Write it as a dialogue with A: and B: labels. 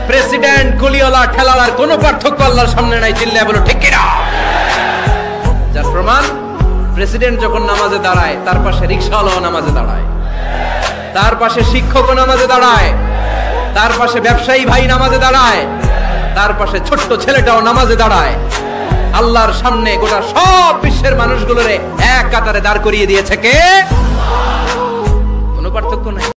A: President গলিওয়ালা ঠেলালার কোনো পার্থক্য আল্লাহর সামনে নাই। চিল্লায় বলো ঠিক কিনা? যার প্রমাণ, প্রেসিডেন্ট যখন নামাজে দাঁড়ায় তার পাশে রিকশাওয়ালাও নামাজে দাঁড়ায়, তার পাশে শিক্ষকও নামাজে দাঁড়ায়, তার পাশে ব্যবসায়ী ভাই নামাজে দাঁড়ায়, তার পাশে ছোট্ট ছেলেটাও নামাজে দাঁড়ায়। আল্লাহর সামনে গোটা সব বিশ্বের মানুষগুলোরে এক কাতারে দাঁড় করিয়ে দিয়েছে কে? কোনো পার্থক্য নাই।